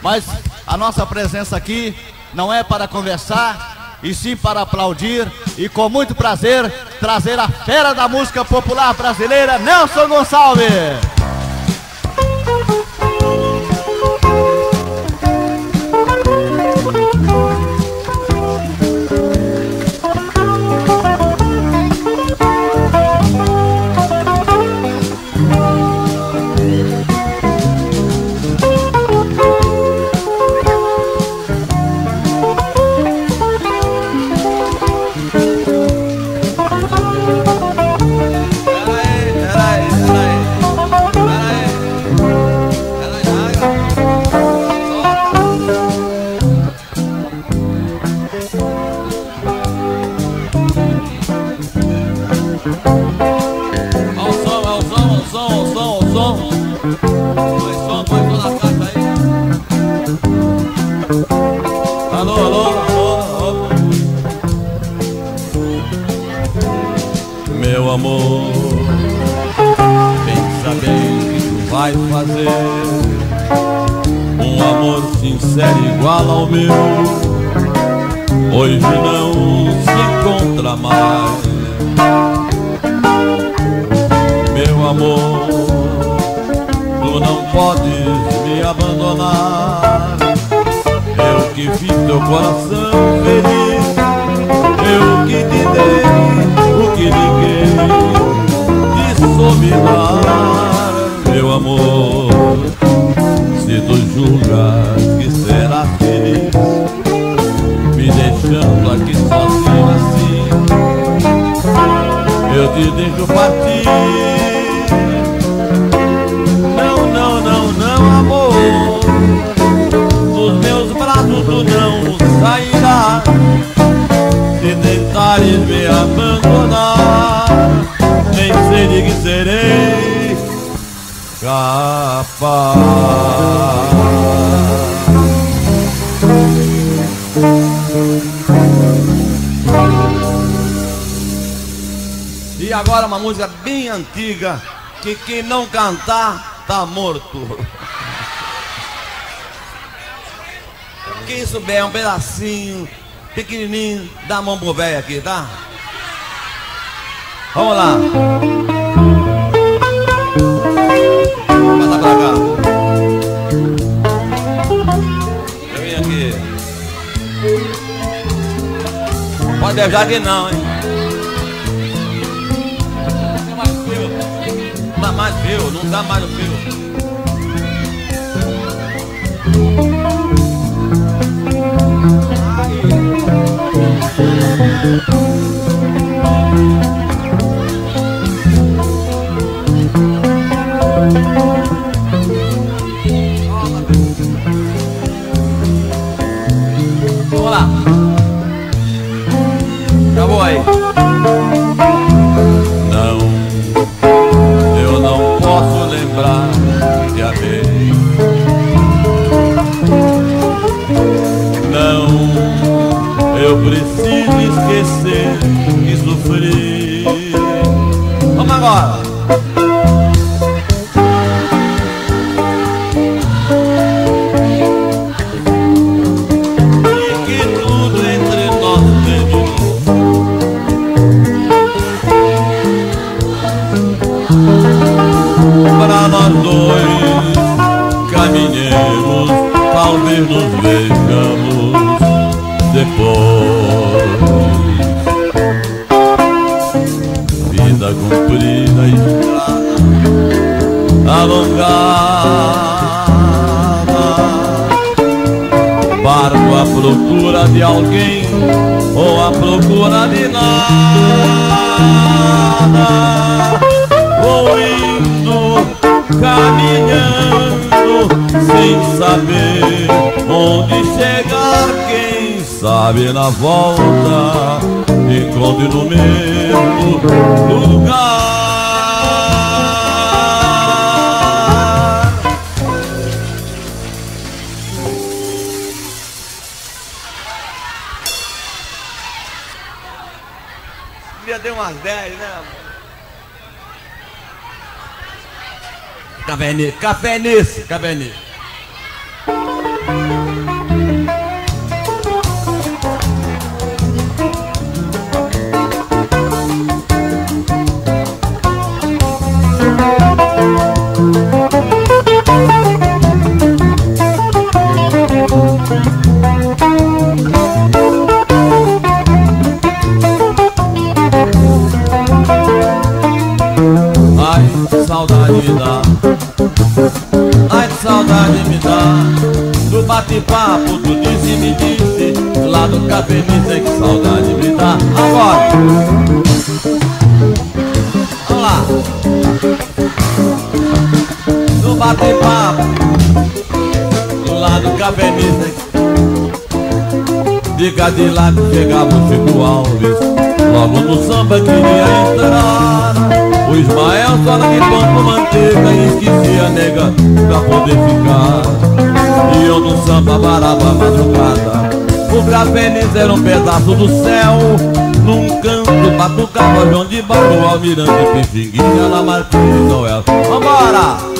Mas a nossa presença aqui não é para conversar, e sim para aplaudir e com muito prazer trazer a fera da música popular brasileira, Nelson Gonçalves. Meu amor, pensa bem o que tu vai fazer. Um amor sincero igual ao meu hoje não se encontra mais. Meu amor, tu não podes me abandonar. Eu que fiz teu coração feliz, eu que te dei o que ninguém te soube dar. Meu amor, se tu julgas que será feliz me deixando aqui sozinho assim, eu te deixo partir. Não, não, não, não, amor, dos meus braços tu não sairás. Se tentares me abandonar, nem sei de que serei capaz. E agora uma música bem antiga, que quem não cantar tá morto. Quem souber um pedacinho pequenininho, dá a mão pro velho aqui, tá? Vamos lá. Passa pra cá. Eu vim aqui. Pode deixar aqui não, hein? Não dá mais fio, não dá mais o fio. Vamos lá. Acabou aí. Não, eu não posso lembrar que te amei. Não, eu preciso esquecer que sofri. Vamos agora. E que tudo entre nós terminou. Para nós dois caminhemos, talvez nos vejamos depois. Vida comprida e estrada alongada, barco à procura de alguém ou à procura de nada. Vou indo, caminhando, sem saber onde chegar. Quem sabe na volta encontre no mesmo lugar. Devia ter umas 10, né? Café nisso, café nisso. saudade me dá do bate-papo, do disse me disse, lá do café me sei que saudade me dá. Agora, vamos lá. Do bate-papo, lá do café me sei. De Cadillac chegava o Chico Alves, logo no samba queria entrar. O Ismael só de pão com manteiga e esquecia a nega pra poder ficar. E eu no samba varava a madrugada. O Grafenis era um pedaço do céu. Num canto batucava João de Barro, Almirante Pixinguinha, Lamartine e Noel. Vambora!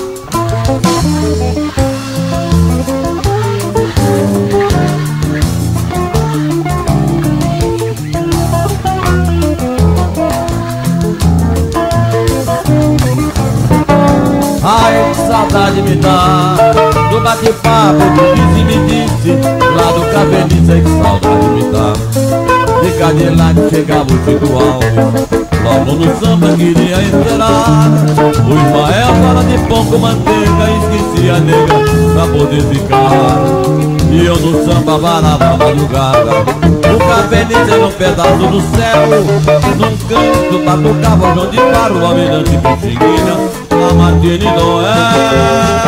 Ai, que saudade me dá do bate-papo, do disse me disse, lá do Cavenice, que saudade me dá. De Cadillac chegava o Chico Alves, logo no samba queria entrar. O Ismael fala de pão com manteiga e esquecia a nega pra poder ficar. E eu no samba varava a madrugada. O Cavenice era um pedaço do céu. Num canto batucava João de Barro, o Almirante Pixinguinha, Lamartine e Noel.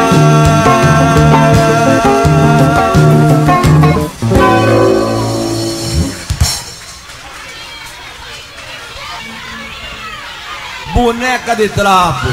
Boneca de trapo.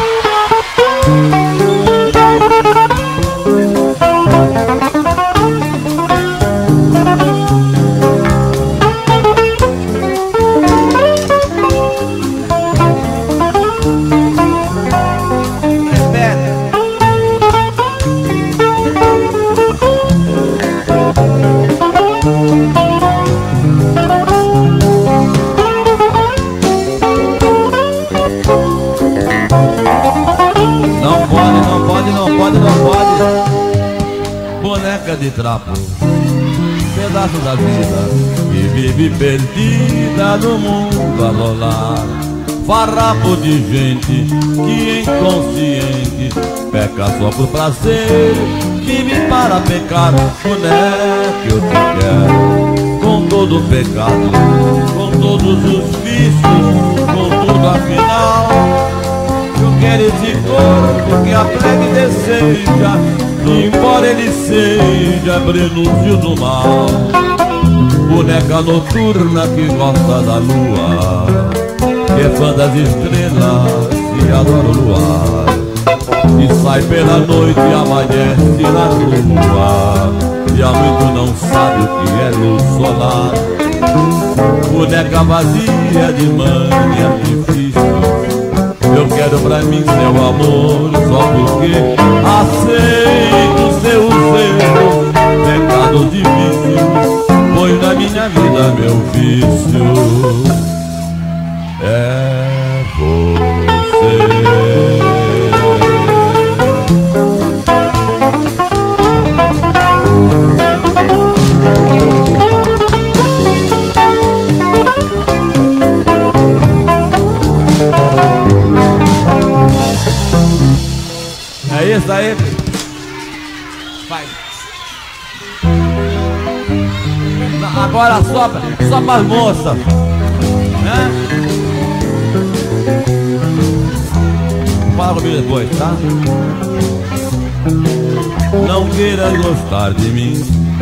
Boneca de trapo, pedaço da vida que vive perdida no mundo a rolar. Farrapo de gente que inconsciente peca só por prazer, vive para pecar. Boneca, eu te quero com todo o pecado, com todos os vícios, com tudo afinal. Eu quero esse corpo que a plebe deseja, embora ele seja prenúncio do mal. Boneca noturna que gosta da lua, que é fã das estrelas e adora o luar, e sai pela noite e amanhece na rua, e há muito não sabe o que é luz solar. Boneca vazia de manha e artifício, eu quero pra mim seu amor só porque aceito seus erros, pecado de vício, pois na minha vida meu vício é você. É isso aí. Vai. Agora só para as moças, né? Fala comigo depois, tá? Não queiras gostar de mim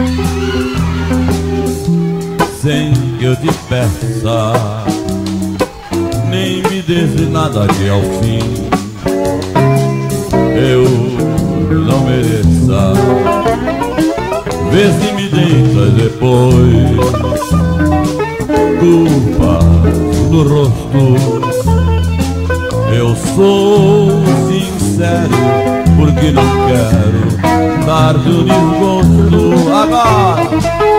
sem que eu te peça, nem me desse nada que ao fim eu não mereça. Vê se me deitas depois culpa no rosto. Eu sou sincero porque não quero dar-te um desgosto. Agora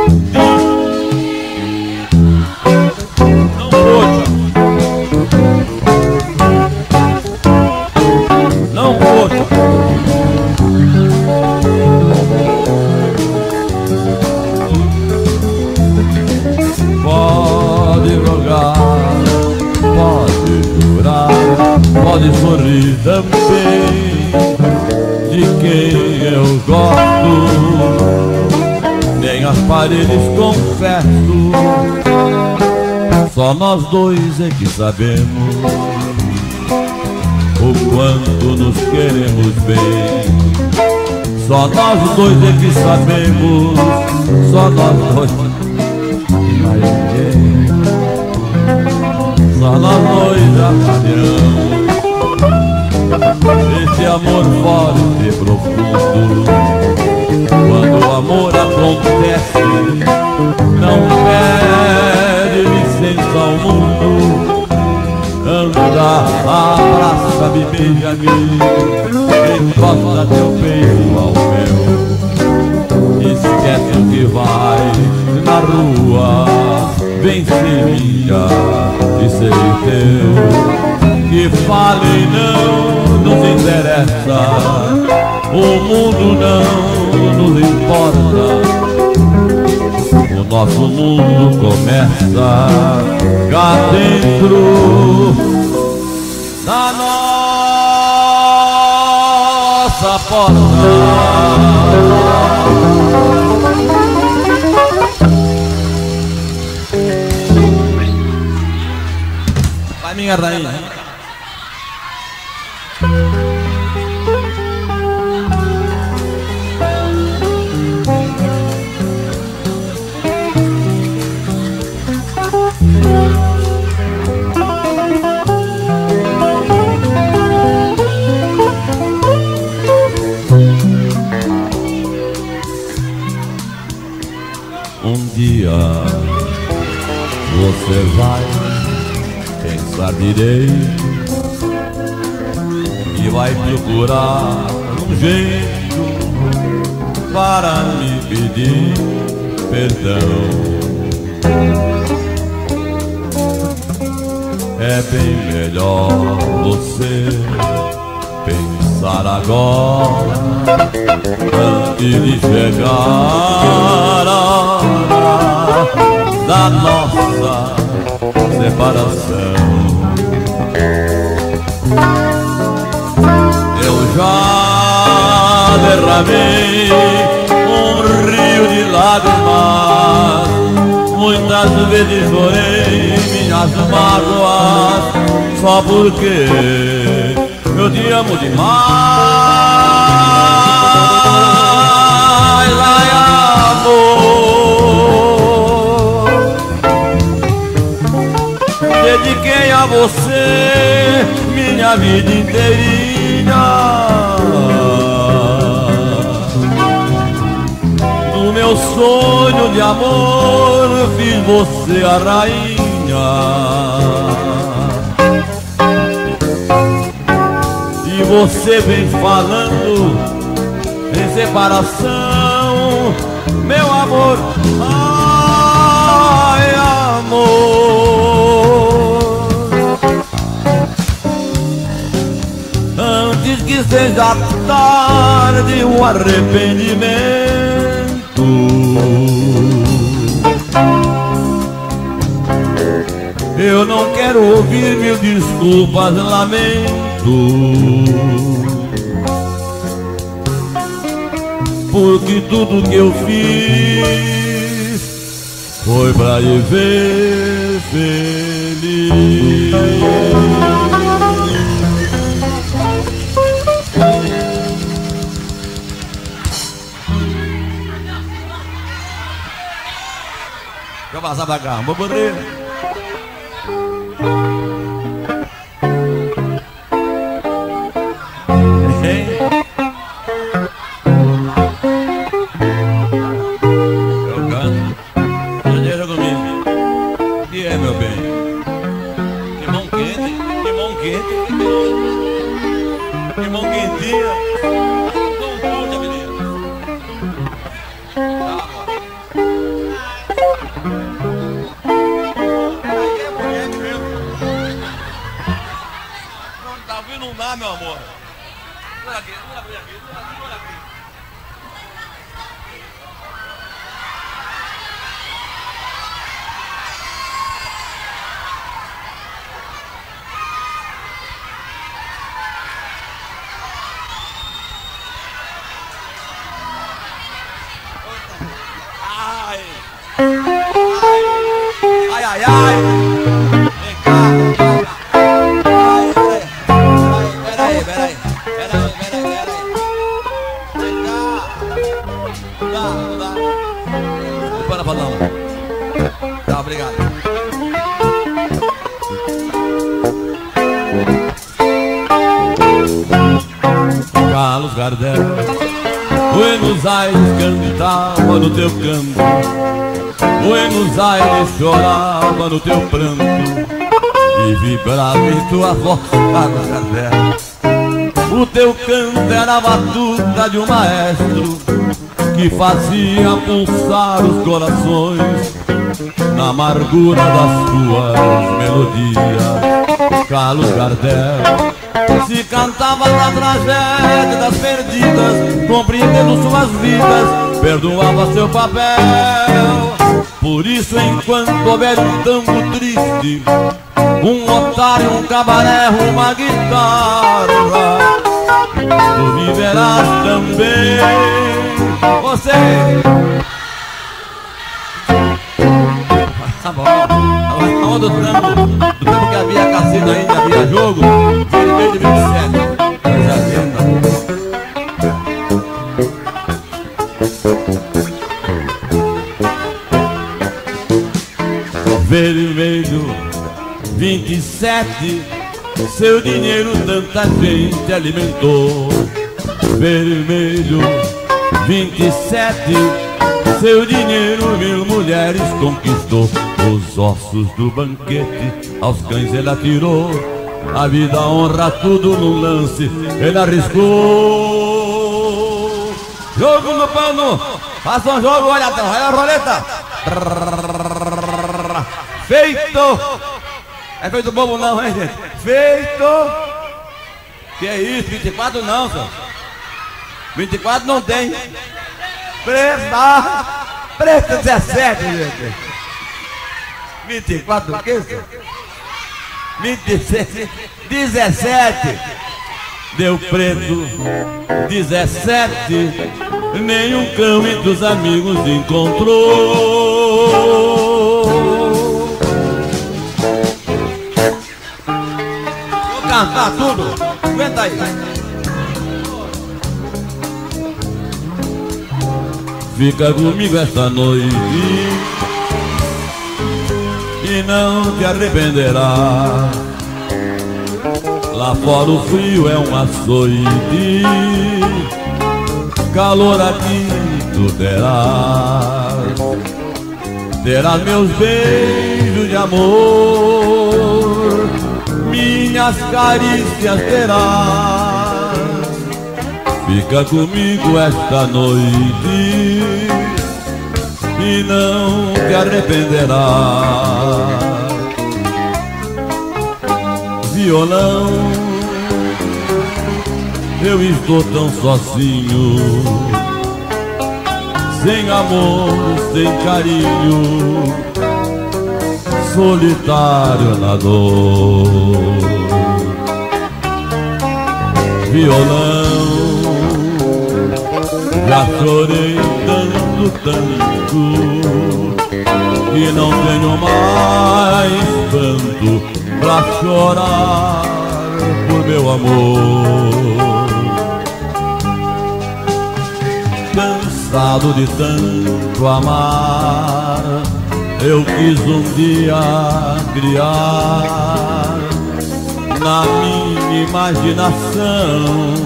não poxa, não poxa. Pode rogar, pode jurar, pode sorrir também, de quem deles confesso, só nós dois é que sabemos o quanto nos queremos bem. Só nós dois é que sabemos, só nós dois, mais ninguém. Só nós dois já sabemos esse amor forte e profundo. Quando o amor acontece, não pede licença ao mundo. Anda, abraça-me, beija-me, encosta teu peito ao meu. Esquece o que vai na rua, vem ser minha e serei teu. Que falem não nos interessa, o mundo não nos importa. O nosso mundo começa cá dentro da nossa porta. Vai, minha rainha. Um dia você vai pensar direito e vai procurar um jeito para me pedir perdão. É bem melhor você pensar agora, antes de chegar a hora da nossa separação. Eu já derramei um rio de lágrimas, muitas vezes chorei minhas mágoas, só porque eu te amo demais. Ai, amor, dediquei a você minha vida inteirinha. No meu sonho de amor fiz você a rainha. E você vem falando em separação, meu amor. Ai, amor, antes que seja tarde o arrependimento, eu não quero ouvir mil desculpas, lamento, porque tudo que eu fiz foi pra lhe ver feliz. Deixa eu passar pra cá, vou poder. ai, ai. Vem cá. Peraí. Vem cá. Não dá. Para balão. Tá, obrigado. Carlos Gardel, Buenos Aires cantava no teu canto, Buenos Aires chorava no teu pranto e vibrava em tua voz, Carlos Gardel. O teu canto era a batuta de um maestro que fazia pulsar os corações na amargura das tuas melodias. Carlos Gardel se cantava da tragédia das perdidas, compreendendo suas vidas, perdoava seu papel. Por isso, enquanto houver um tango triste, um otário, um cabaré, uma guitarra, tu viverás também. Você tá bom. Agora do tempo que havia cassino ainda, havia jogo, vermelho de 27. Vermelho 27, seu dinheiro tanta gente alimentou. Vermelho 27, seu dinheiro mil mulheres conquistou. Os ossos do banquete aos cães ele atirou, a vida, a honra, tudo num lance ele arriscou. Jogo no pano, faça um jogo, olha a roleta. Feito! É feito bobo não, hein, gente? Feito! Que é isso, 24 não, senhor. 24 não tem. Preta 17, gente. 24 o quê, senhor? 27, 17. Deu preto, 17. Nenhum cão entre os amigos encontrou. Vou cantar tudo. Aguenta aí. Fica comigo esta noite e não te arrependerá. Lá fora o frio é um açoite, calor aqui tu terás. Terás meus beijos de amor, minhas carícias terás. Fica comigo esta noite e não te arrependerás. Violão, eu estou tão sozinho, sem amor, sem carinho, solitário na dor. Violão, já chorei tanto e não tenho mais tanto pra chorar por meu amor. Cansado de tanto amar, eu quis um dia criar na minha imaginação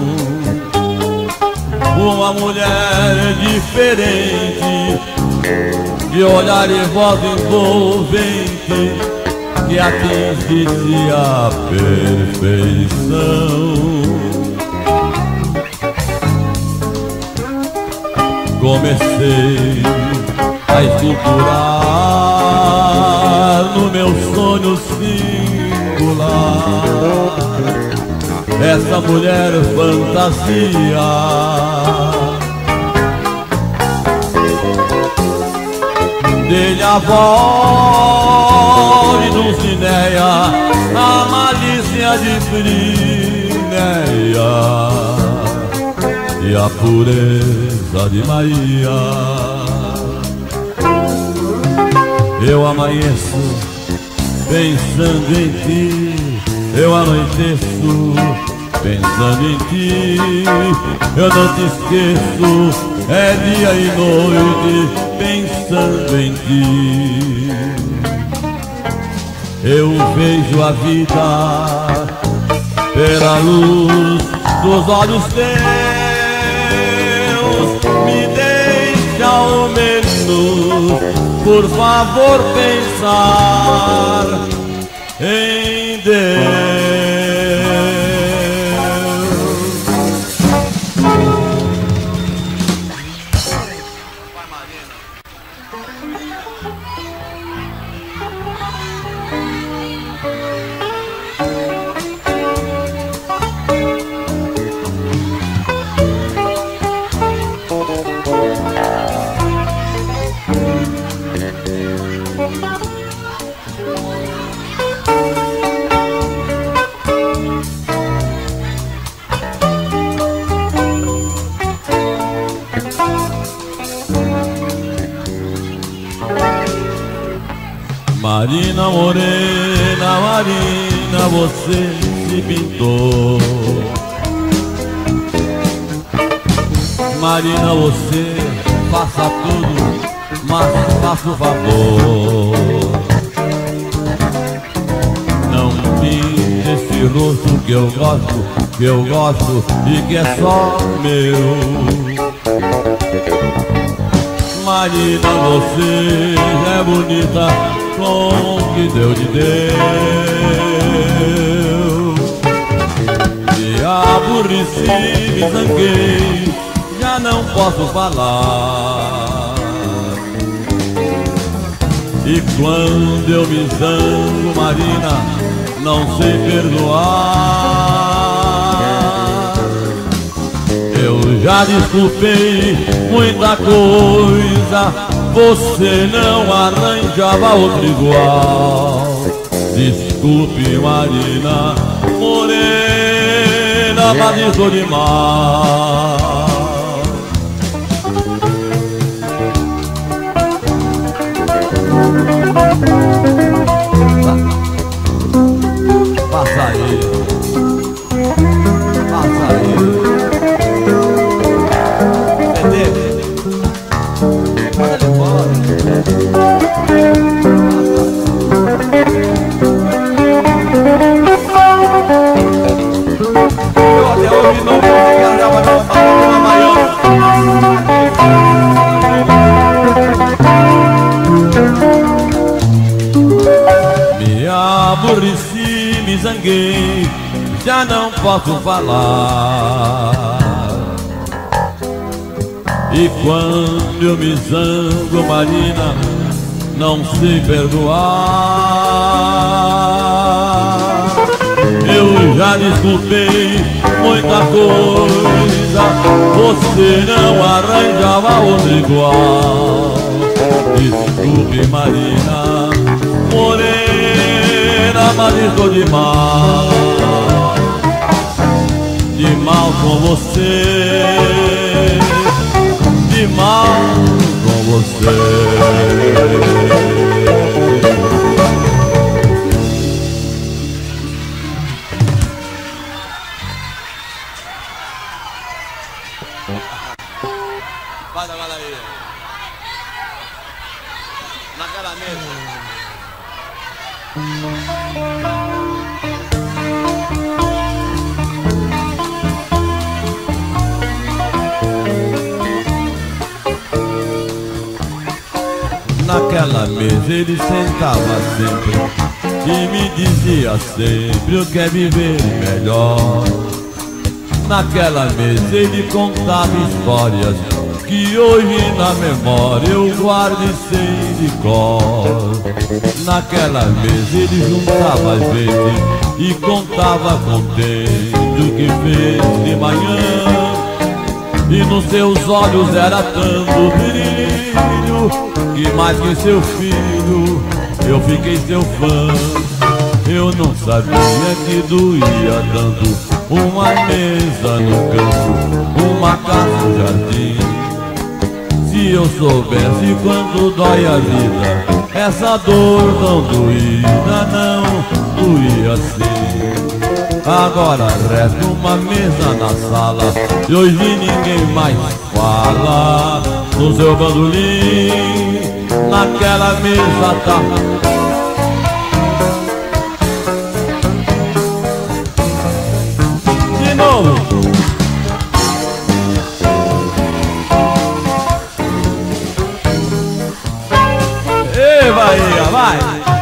uma mulher diferente, de olhar e voz envolvente, que atingisse a perfeição. Comecei a esculturar no meu sonho singular essa mulher fantasia. Dele a voz de Dulcinea, a malícia de Frinéia e a pureza de Maria. Eu amanheço pensando em ti, eu anoiteço, pensando em ti, eu não te esqueço, é dia e noite, pensando em ti. Eu vejo a vida pela luz dos olhos teus, me deixa ao menos, por favor, pensar em Deus. Marina morena, Marina, você se pintou. Marina, você faça tudo, mas faça o favor. Não pinte esse rosto que eu gosto e que é só meu. Marina, você é bonita com o que Deus te deu. Me aborreci, me zanguei, já não posso falar. E quando eu me zango, Marina, não sei perdoar. Eu já desculpei muita coisa, você não arranjava outro igual. Desculpe, Marina morena, mas estou demais. Passa aí, passa aí. Eu até hoje não consegui arranjar uma Baiana. Me aborreci, me zanguei, já não posso falar. E quando eu me zango, Marina, não sei perdoar. Eu já desculpei muita coisa, você não arranjava outro igual. Desculpe, Marina morena, mas estou de mal com você, de mal com você. Vai aí, naquela mesa. Naquela mesa ele sentava sempre e me dizia sempre o que é viver melhor. Naquela mesa ele contava histórias que hoje na memória eu guardo e sei de cor. Naquela mesa ele juntava as vezes e contava contente o que fez de manhã. E nos seus olhos era tanto brilho que mais que seu filho eu fiquei seu fã. Eu não sabia que doía tanto uma mesa no campo, uma casa no jardim. Se eu soubesse quanto dói a vida, essa dor não doída, não doía assim. Agora resta uma mesa na sala e hoje ninguém mais fala no seu bandolim. Naquela mesa tá de novo. Ei, Bahia, vai!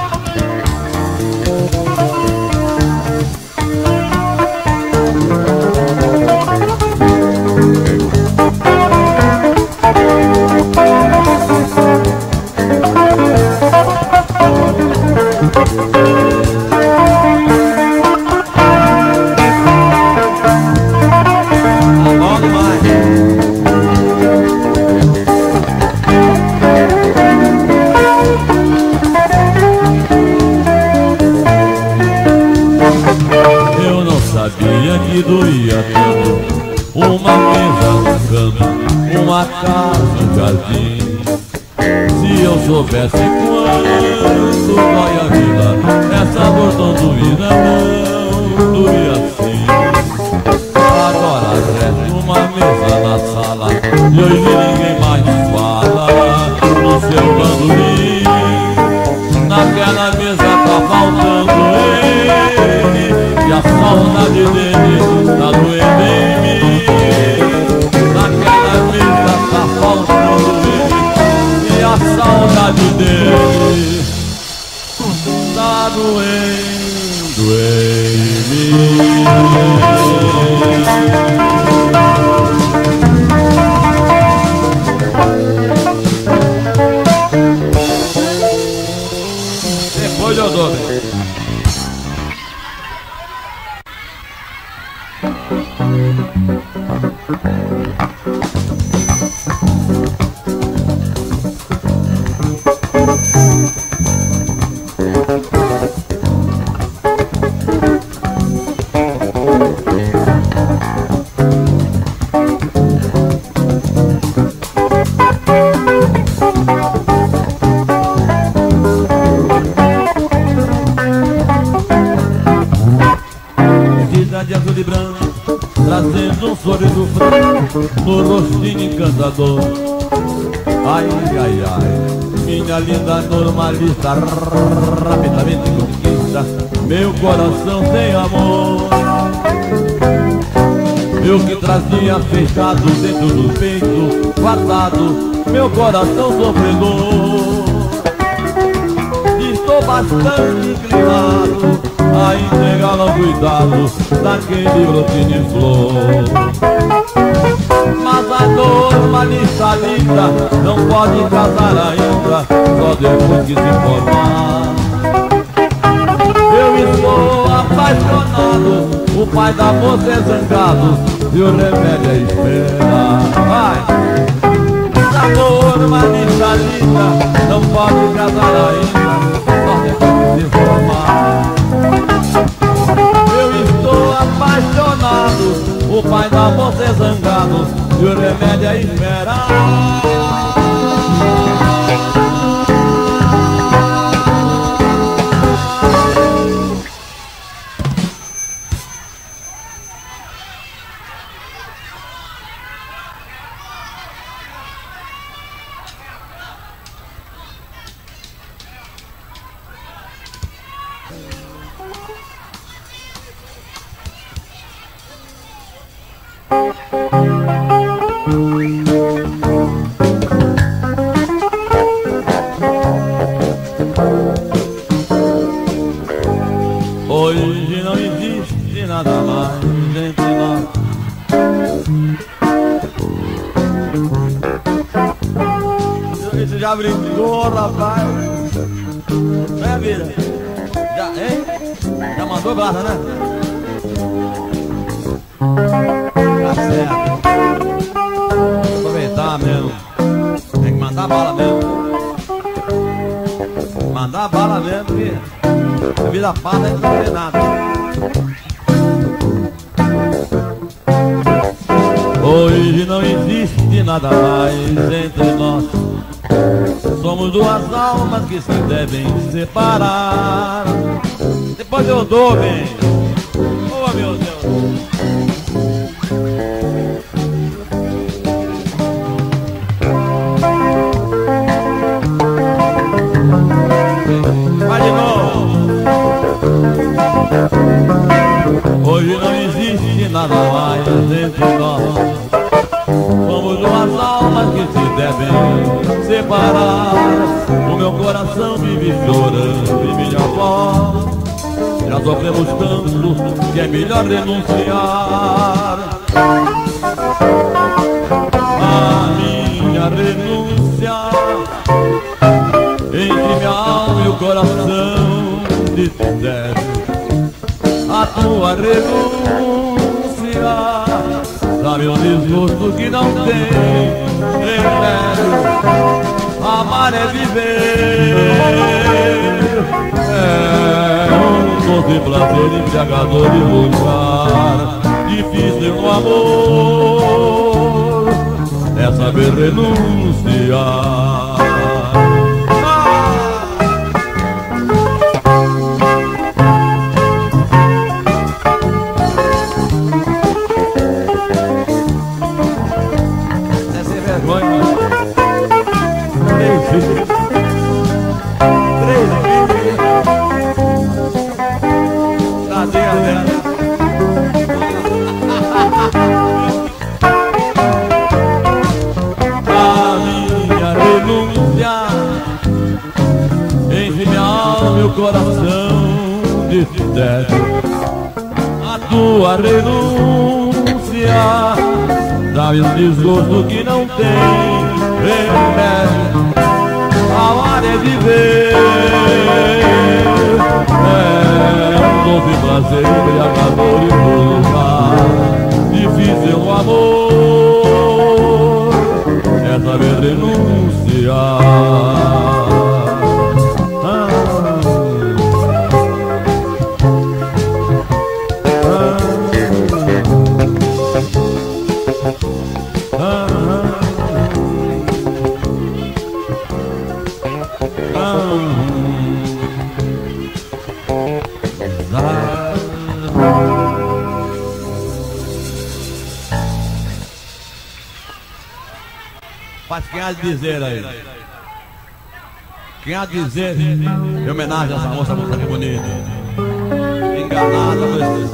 Que doía tanto uma mesa no canto, uma casa no jardim. Se eu soubesse quanto dói a vida, essa dor tão doída não doía assim. Agora resta uma mesa na sala e hoje ninguém mais fala no seu bandolim. Naquela mesa tá faltando ele e a saudade dele tá doendo em mim. Naquela mesa tá faltando ele e a saudade dele tá doendo em mim. Depois eu dou, de azul e branco, trazendo um sorriso franco no rostinho encantador. Ai, ai, ai, minha linda normalista, rapidamente conquista meu coração sem amor. Eu que trazia fechado dentro do peito, guardado meu coração sofredor. Estou bastante inclinado a entregá-lo ao cuidado daquele brote de flor. Mas a normalista linda não pode casar ainda, só depois que se formar. Eu estou apaixonado, o pai da moça é zangado e o remédio é esperar. Vai! A normalista linda não pode casar ainda, só depois que se formar. Eu estou apaixonado, o pai da moça é zangado e o remédio é esperar. Hoje não existe nada mais entre nós. Isso já brincou, rapaz? É, vida? Já, hein? Já mandou bala, né? Tá certo. Aproveitar mesmo. Tem que mandar bala mesmo. Mandar bala mesmo, porque a vida passa e não tem nada. Hoje não existe nada mais entre nós. Somos duas almas que se devem separar. Depois eu dou, bem. Oh, meu Deus. Vai de novo. Hoje não existe nada mais entre nós. Somos duas almas que se devem separar. O meu coração vive chorando e minha voz. Já sofremos tanto que é melhor denunciar. A minha renúncia entre minha alma e o coração de deve. A tua renúncia sabe um desgosto que não tem remédio. Amar é viver, é um doce prazer embriagador de lugar. Difícil no amor é saber renunciar. Coração de teto, a tua renúncia dá-me um desgosto que não tem remédio. Amar é viver, é um doce prazer embriagador e vulgar. Difícil o amor é saber renunciar. Mas quem há de dizer aí? Quem há de dizer em homenagem a essa moça muito bonita? Enganada, mas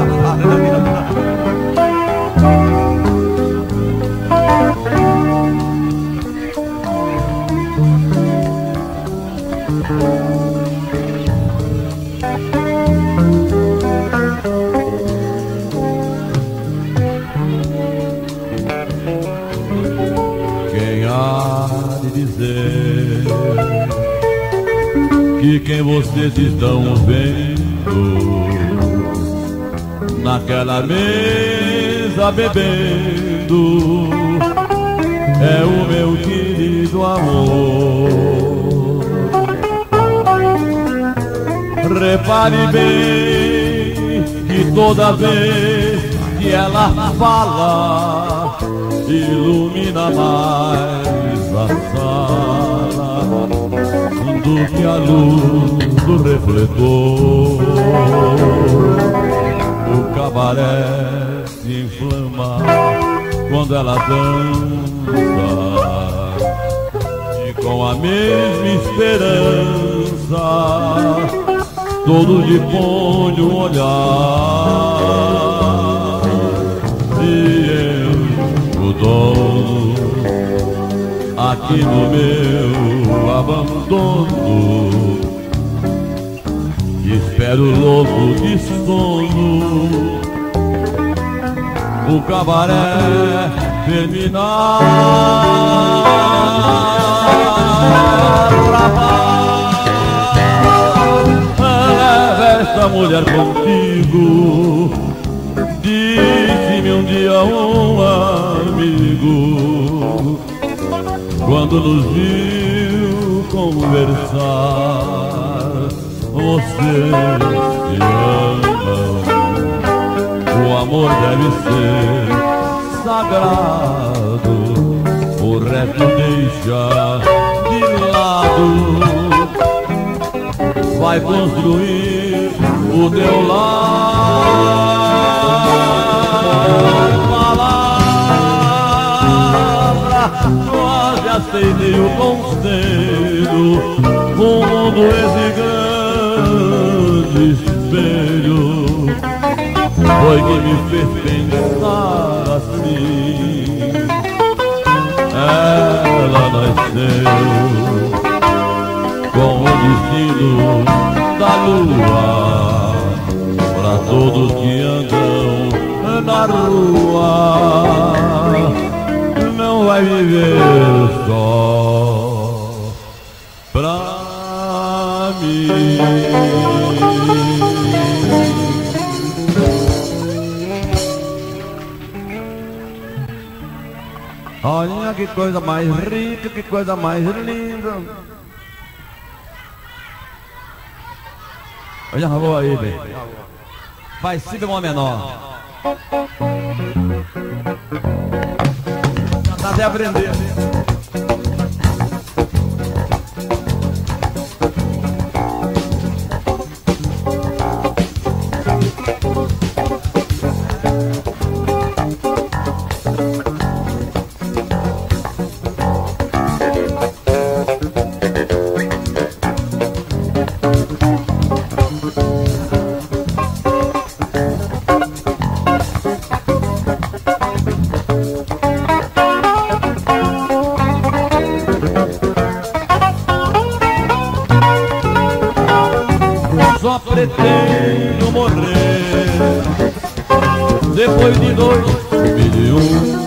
que quem vocês estão vendo naquela mesa bebendo é o meu querido amor. Repare bem que toda vez que ela fala ilumina mais a sala do que a luz do refletor. O cabaré se inflama quando ela dança, e com a mesma esperança todos lhe põem um olhar. E eu, o dono, aqui no meu abandono, espero louco de sono o cabaré terminar. Leva esta mulher contigo, disse-me um dia um amigo, quando nos viu conversar. Vocês se amam, o amor deve ser sagrado, o resto deixa de lado. lado, vai construir o teu lar. Palavra, quase aceitei o conselho, o mundo esse grande espelho foi que me fez pensar assim. Ela nasceu com o destino da lua pra todos que andam na rua. Não vai viver só pra mim. Olha que coisa mais rica, que coisa mais linda. Olha a boa aí, velho. Vai si bemol menor. Já tá até aprender. Só pretendo morrer depois de 2001.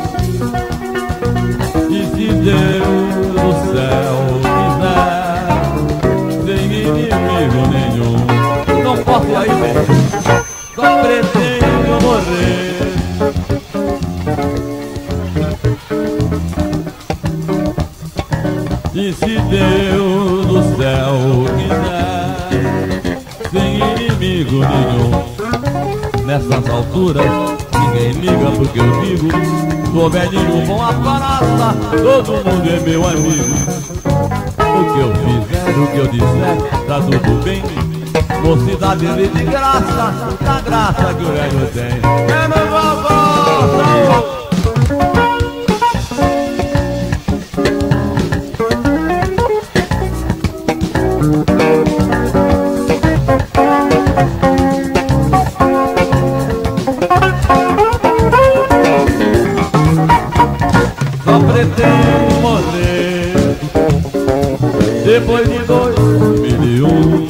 E se Deus do céu quiser, sem inimigo nenhum, não posso ir aí, velho. Só pretendo morrer. E se Deus do céu quiser, sem inimigo nenhum. Nessas alturas ninguém liga porque eu digo, sou velhinho bom a parada, todo mundo é meu amigo. O que eu fizer, o que eu disser, tá tudo bem. Mocidade de graça, da graça que o velho tem. É meu vovô, pretendo morrer depois de 2001.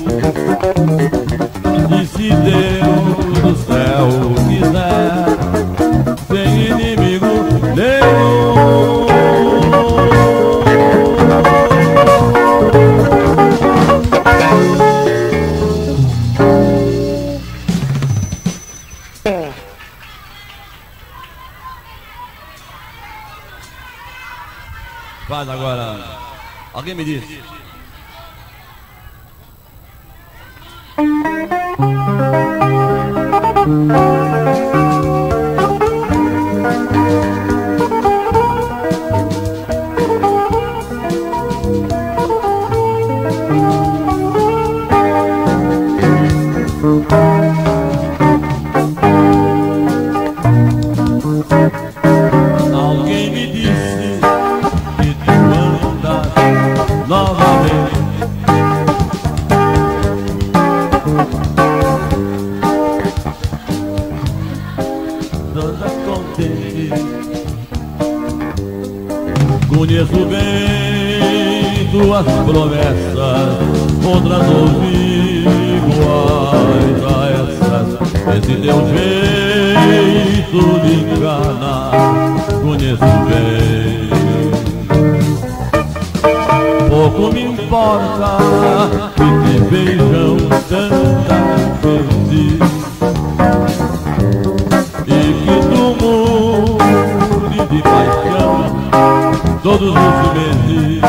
E se Deus do céu quiser, sem inimigo nenhum. Faz agora. Alguém me diz. Alguém me disse que tu andas novamente. Toda contente. Conheço bem tuas promessas, outras ouvi iguais a essas. Esse teu jeito de enganar, conheço bem. Pouco me importa que te beijam tantas vezes e que tu mude de paixão todos os meses.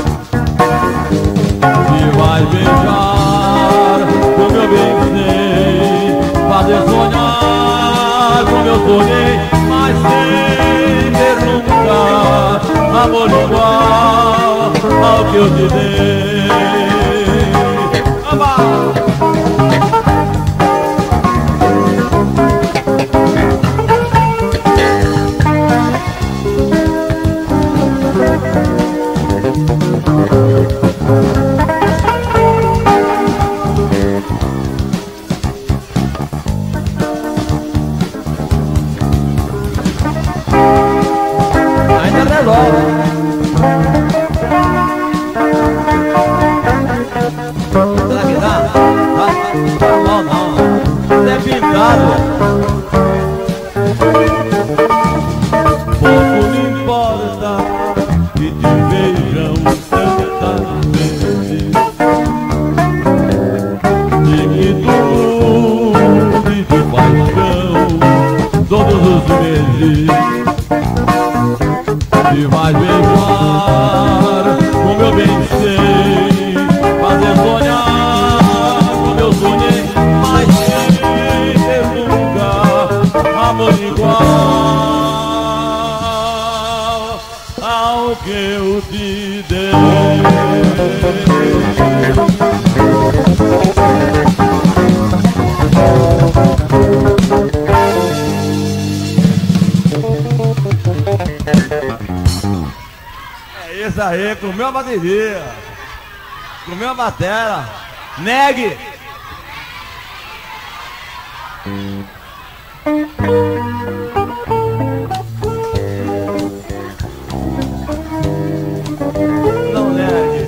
Se vai beijar como eu beijei, fazer sonhar como eu sonhei, mas sem ter nunca amor igual. ao que eu te dei. Ainda resolve. Será que dá? Não, não. É pintado. Pouco me importa que te vejam tantas vezes, e que tu mude de paixão todos os meses. E vai beijar como eu bem sei, fazer sonhar como eu sonhei, mas sem ter nunca amor igual ao que eu te dei. É isso aí, comeu a bateria, comeu a batera. Negue! Não negue.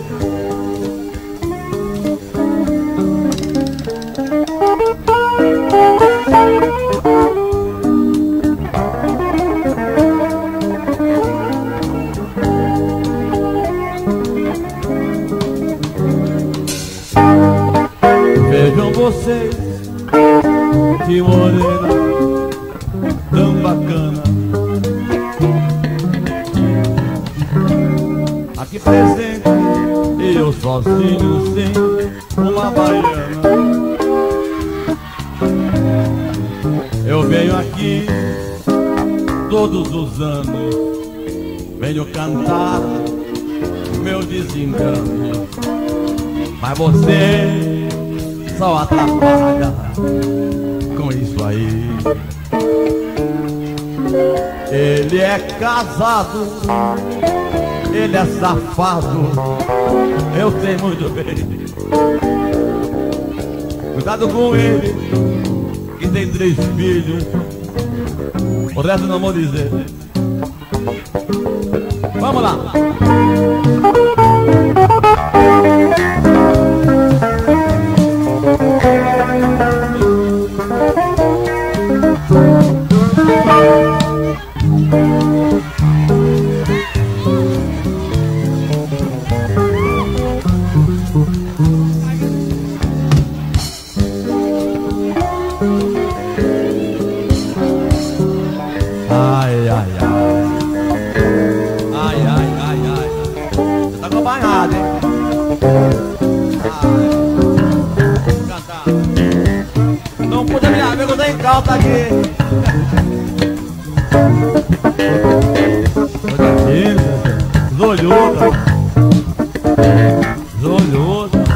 Vejam vocês, que morena tão bacana, aqui presente, eu sozinho sem uma baiana. Eu venho aqui todos os anos, venho cantar meu desengano, mas você só atrapalha com isso aí. Ele é casado, ele é safado, eu sei muito bem. Cuidado com ele, que tem 3 filhos, o resto não vou dizer. Vamos lá. Ai, ai, ai. Ai, ai, ai, ai. Você tá acompanhado, hein? Ai. Cantar. Não pude minha amiga nem calça aqui. Olha aqui, zolhuda. Zolhuda.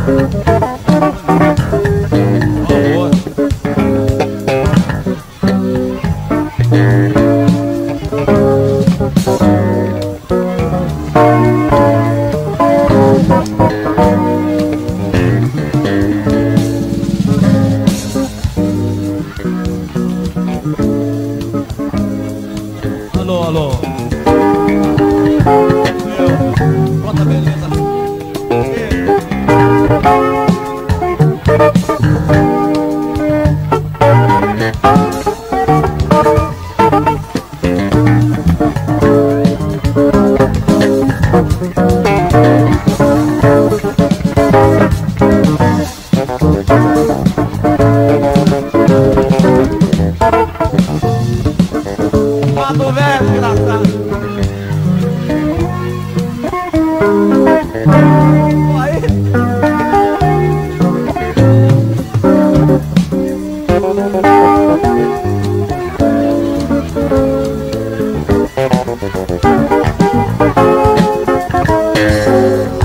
Alô, alô. Conta beleza. Mato velho, engraçado. Aí.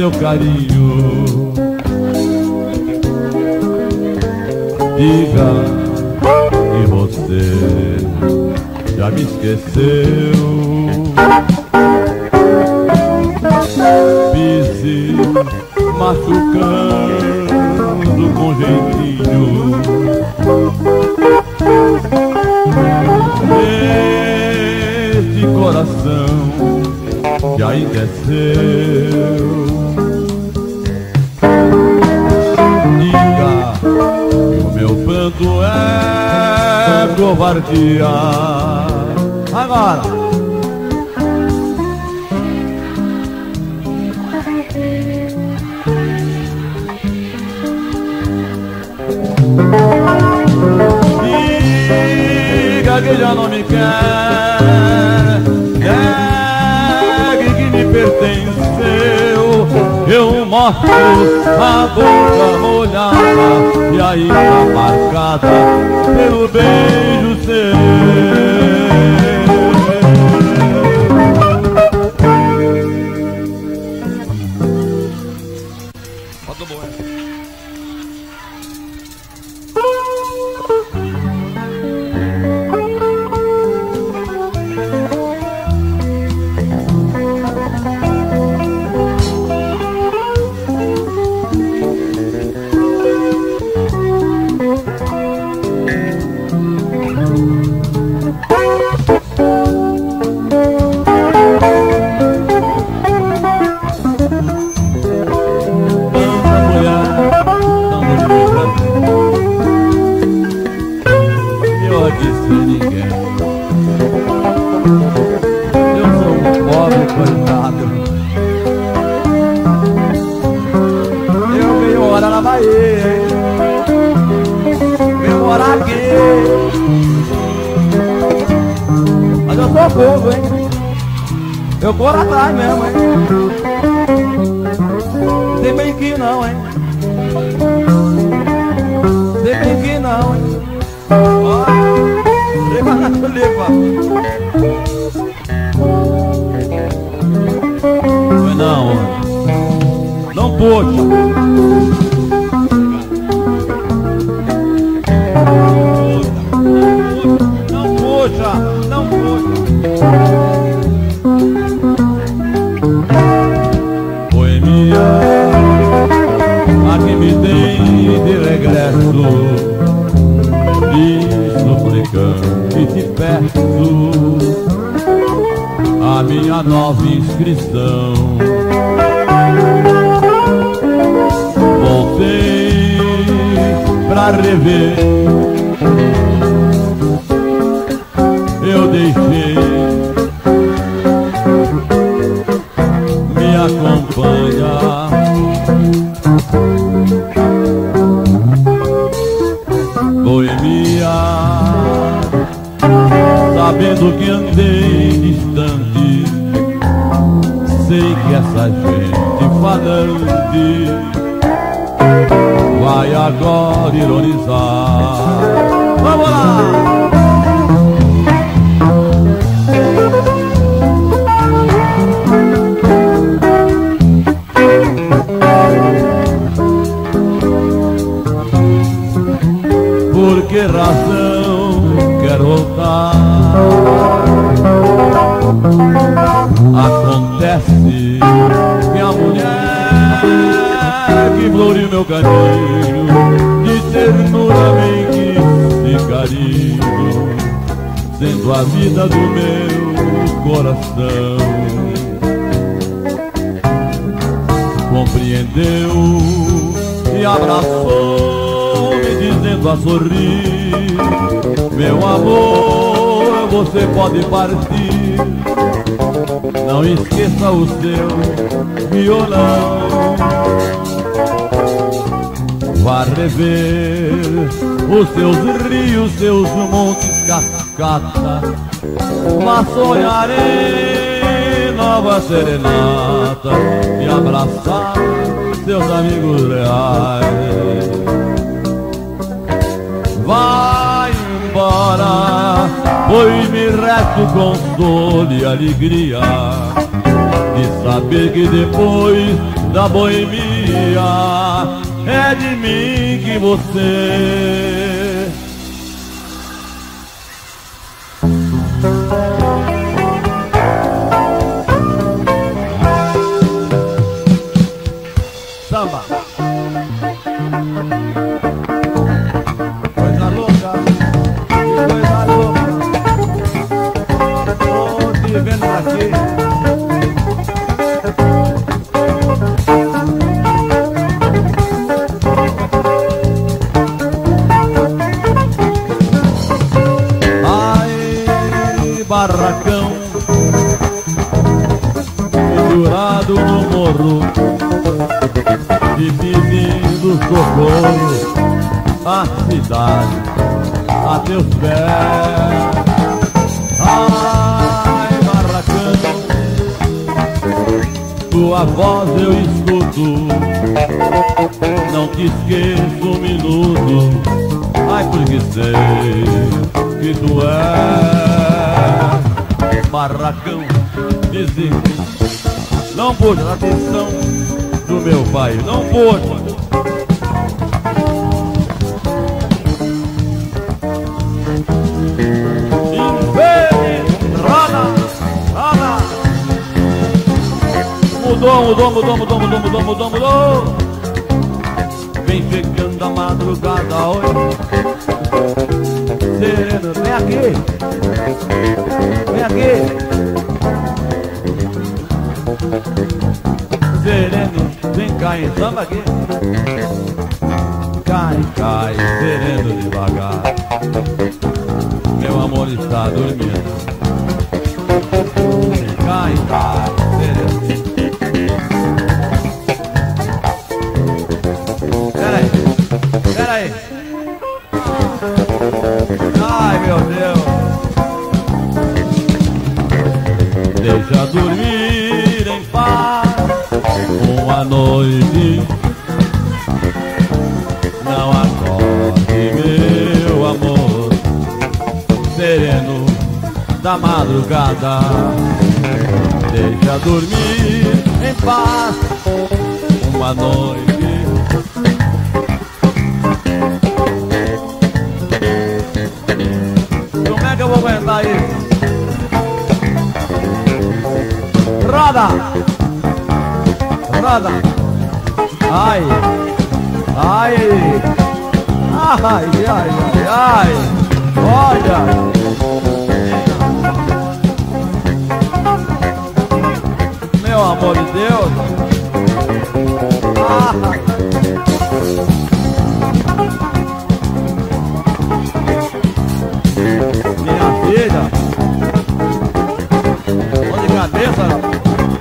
seu carinho. Diga que você já me esqueceu. Pise machucando com jeitinho. Este coração que ainda é seu. Diga que o meu pranto é covardia. Agora diga que já não me quer, negue que me pertenceu. Eu mostro a boca molhada e ainda marcada pelo beijo seu. Bota boa. Mas eu sou fogo, hein? Eu corro atrás mesmo, hein? Tem bem que não, hein? Tem bem que não, hein? Ó, leva na leva. Foi não, não pôde. Não puxa. Poesia, a que me tem de regresso, me suplicando e te peço a minha nova inscrição. Voltei pra rever. Eu deixei, me acompanha. Boemia, sabendo que andei distante, sei que essa gente falante vai agora ironizar. Vamos lá! Por que razão quer voltar? Acontece que a mulher que floriu meu caminho, de ternura bem quis e carinho, sendo a vida do meu coração, compreendeu e abraçou, me dizendo a sorrir: meu amor, você pode partir, não esqueça o seu violão. Vá rever os seus rios, seus montes, cascatas, mas sonharei nova serenata e abraçar seus amigos reais. Vai embora, pois me resta o consolo e alegria de saber que depois da boemia, é de mim que você samba. Coisa louca, que coisa louca. Tô te vendo aqui. Barracão pendurado no morro, e pedindo socorro a cidade a teus pés. Ai, barracão, tua voz eu escuto, não te esqueço um minuto. Ai, porque sei que tu és barracão, dizem, não puxa a atenção do meu pai, não puxa. Infeliz, roda, roda. Mudou. Vem chegando a madrugada hoje. Sereno, vem aqui. Vem aqui. Sereno, vem cá em samba aqui. Cai, sereno devagar. Meu amor está dormindo. Cai, sereno. Pera aí. Ai, meu Deus. Deixa dormir em paz uma noite. Não acorde, meu amor, sereno da madrugada. Deixa dormir em paz uma noite. Como é que eu vou aguentar isso? Roda! Ai! Olha! Meu amor de Deus! Minha filha! Tô de cabeça, rapaz!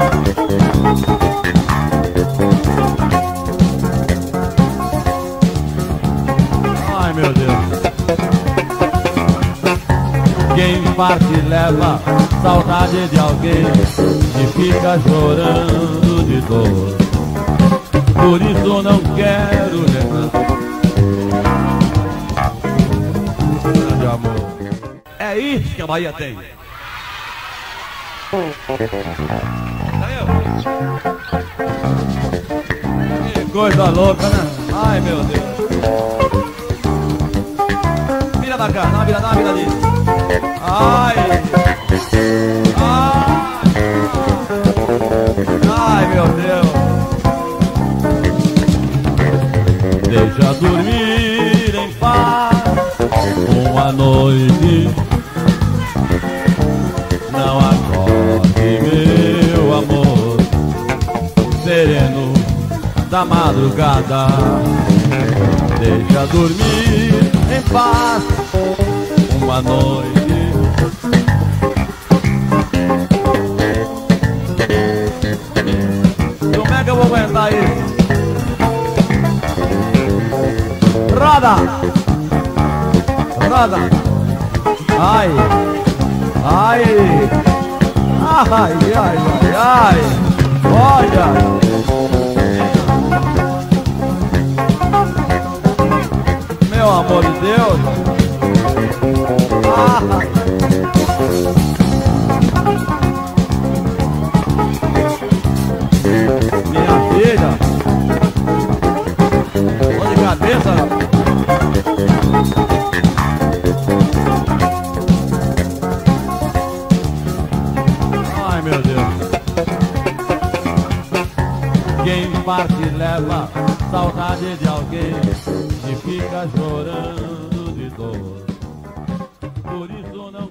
Ai, meu Deus! Quem parte leva saudade de alguém e fica chorando de dor. Por isso não quero lembrar de amor. É isso que a Bahia tem. Que coisa louca, né? Ai, meu Deus. Vira pra cá, dá uma viradinha. Ai, meu Deus. Deixa dormir em paz uma noite. Não acorde, meu amor, sereno da madrugada. Deixa dormir em paz uma noite. Como é que eu vou aguentar isso? Roda! Ai! Olha! Meu amor de Deus! Minha filha! parte leva saudade de alguém que fica chorando de dor. Por isso não